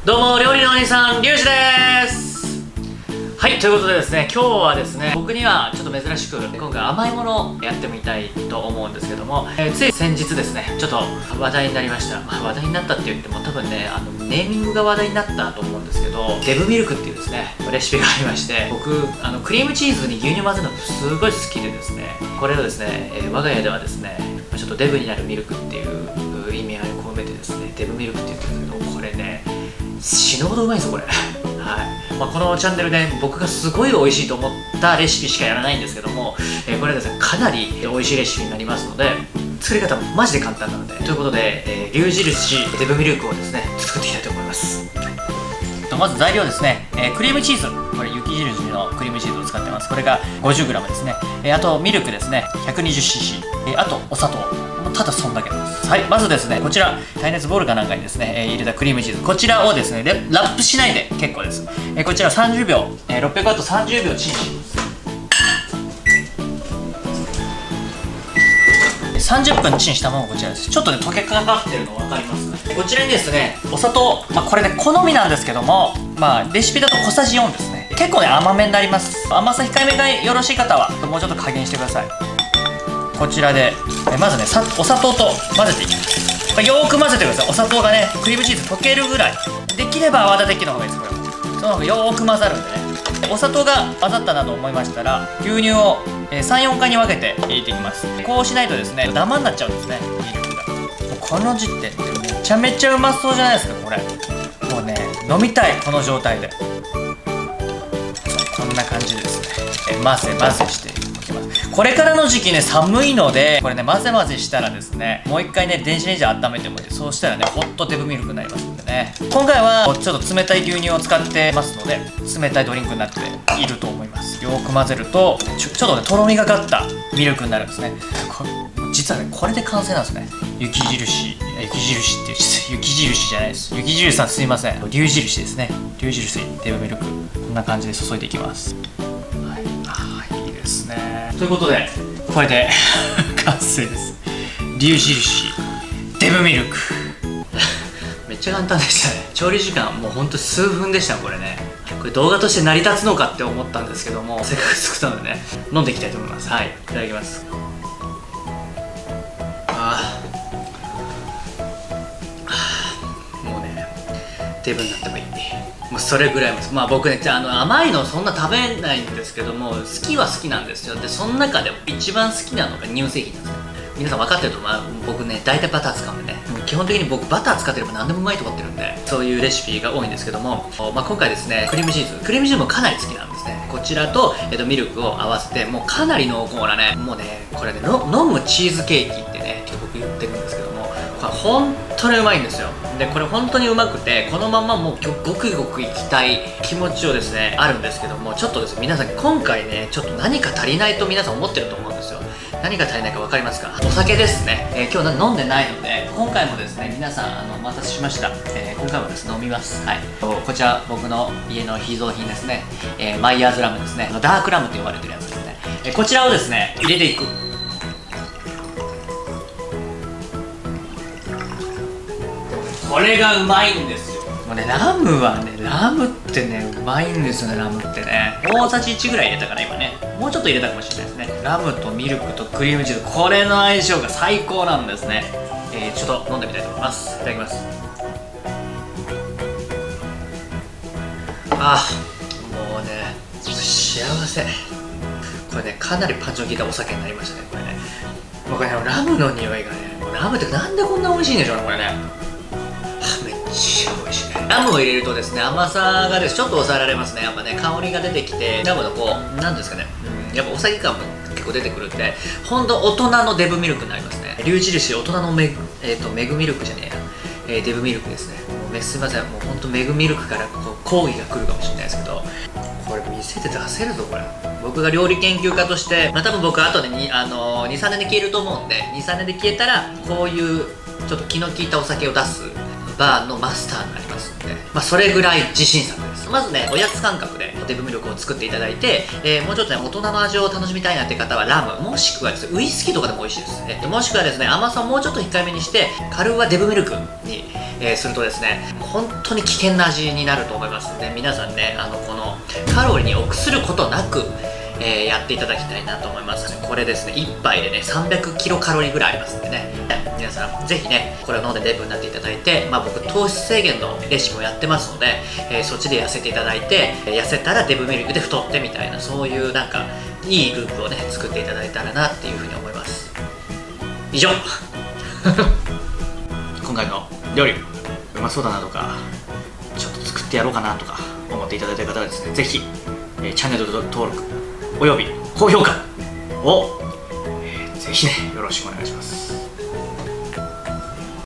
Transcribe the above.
どうも、料理のお兄さん、リュウジです。はい、ということでですね、今日はですね、僕にはちょっと珍しく、今回甘いものをやってみたいと思うんですけども、つい先日ですね、ちょっと話題になりました。話題になったって言っても多分ね、ネーミングが話題になったと思うんですけど、デブミルクっていうですね、レシピがありまして、僕、クリームチーズに牛乳混ぜるのすごい好きでですね、これをですね、我が家ではですね、ちょっとデブになるミルクっていう意味合いを込めてですね、デブミルクって言ってるんですけど、これね、死ぬほどうまいんですよこれ。はい、このチャンネルで僕がすごい美味しいと思ったレシピしかやらないんですけども、これですねかなり美味しいレシピになりますので、作り方もマジで簡単なので、ということで、牛印デブミルクをですね作っていきたいと思います。まず材料ですね、クリームチーズ、これ雪印のクリームチーズを使ってます。これが 50g ですね、あとミルクですね 120cc、あとお砂糖、ただそんだけです。はい、まずですねこちら耐熱ボウルかなんかにですね、入れたクリームチーズ、こちらをですねラップしないで結構です。こちら30秒、600W30 秒チンします。30分チンしたものがこちらです。ちょっとね溶けかかってるの分かりますかね。こちらにですねお砂糖、これね好みなんですけども、レシピだと小さじ4ですね。結構ね甘めになります。甘さ控えめがよろしい方はもうちょっと加減してください。こちらでまずねお砂糖と混ぜていきます。よーく混ぜてください。お砂糖がねクリームチーズ溶けるぐらい、できれば泡立て器の方がいいです。これその方がよーく混ざるんでね。お砂糖が混ざったなと思いましたら、牛乳を 3,4 回に分けて入れていきます。こうしないとですねダマになっちゃうんですね、ミルクが。この時点でめちゃめちゃうまそうじゃないですかこれ。もうね飲みたい、この状態で。こんな感じでですね混ぜしておきます。これからの時期ね寒いので、これね混ぜしたらですねもう一回ね電子レンジで温めてもいいです。そうしたらねホットデブミルクになりますんでね。今回はちょっと冷たい牛乳を使ってますので、冷たいドリンクになっていると思います。よーく混ぜるとちょっとねとろみがかったミルクになるんですね。実はねこれで完成なんですね。雪印って雪印じゃないです。雪印さんすいません、龍印ですね。龍印デブミルク、こんな感じで注いでいきます。いいですね。ということでこれで完成です。龍印デブミルクめっちゃ簡単でしたね。調理時間もうほんと数分でしたこれね。これ動画として成り立つのかって思ったんですけども、せっかく作ったのでね飲んでいきたいと思います。はい、いただきます。もうねデブになってもいい、もうそれぐらい僕ね甘いのそんな食べないんですけども、好きは好きなんですよ。でその中で一番好きなのが乳製品なんですよ。皆さん分かってると僕ね大体バター使うんでね、基本的に僕バター使ってれば何でもうまいと思ってるんで、そういうレシピが多いんですけども、今回ですねクリームチーズもかなり好きなんですね。こちらと、ミルクを合わせてもうかなり濃厚なね、もうねこれね飲むチーズケーキってね僕言ってるんですけども、これ本当にうまいんですよ。でこれ本当にうまくて、このままもうごくごくいきたい気持ちをですねあるんですけども、ちょっとですね皆さん今回ねちょっと何か足りないと皆さん思ってると思うんですよ。何が足りないか分かりますか？お酒ですね。今日飲んでないので今回もですね皆さんお待たせしました。今回もですね飲みます。はい、こちら僕の家の秘蔵品ですね、マイヤーズラムですね。ダークラムと呼ばれてるやつですね。こちらをですね入れていく。これがうまいんですよ。もうねラムってねうまいんですよね。ラムってね大さじ1ぐらい入れたから今ね、もうちょっと入れたかもしれないですね。ラムとミルクとクリームチーズ、これの相性が最高なんですね。ちょっと飲んでみたいと思います。いただきます。もうね幸せ。これねかなりパンチの効いたお酒になりましたねこれね。僕ねラムの匂いがね、ラムってなんでこんな美味しいんでしょうねこれね。めっちゃ美味しいね。ラムを入れるとですね甘さがですちょっと抑えられますね。やっぱね香りが出てきて、ラムのこうなんですかね、やっぱお酒感も結構出てくるんで、ほんと大人のデブミルクになりますね。龍印大人のメグミルクじゃねえや、デブミルクですね。もうすいません、もうほんとメグミルクから抗議が来るかもしれないですけど、これ店で出せるぞこれ。僕が料理研究家として、多分僕後で23年で消えると思うんで、23年で消えたらこういうちょっと気の利いたお酒を出すバーのマスターになりますんで、それぐらい自信作です。まずねおやつ感覚でデブミルクを作っていただいて、もうちょっとね大人の味を楽しみたいなって方はラムもしくはですねウイスキーとかでも美味しいですね。もしくはですね甘さをもうちょっと控えめにしてカルーアデブミルクに、するとですね本当に危険な味になると思いますので、皆さんねこのカロリーに臆することなくやっていただきたいなと思います。これですね1杯でね300キロカロリーぐらいありますんでね、皆さんぜひねこれを飲んでデブになっていただいて、僕糖質制限のレシピもやってますので、そっちで痩せていただいて、痩せたらデブミルクで太ってみたいな、そういうなんかいいループをね作っていただいたらなっていうふうに思います。以上今回の料理うまそうだなとかちょっと作ってやろうかなとか思っていただいた方はですね、ぜひ、チャンネル登録および高評価を、ぜひねよろしくお願いします。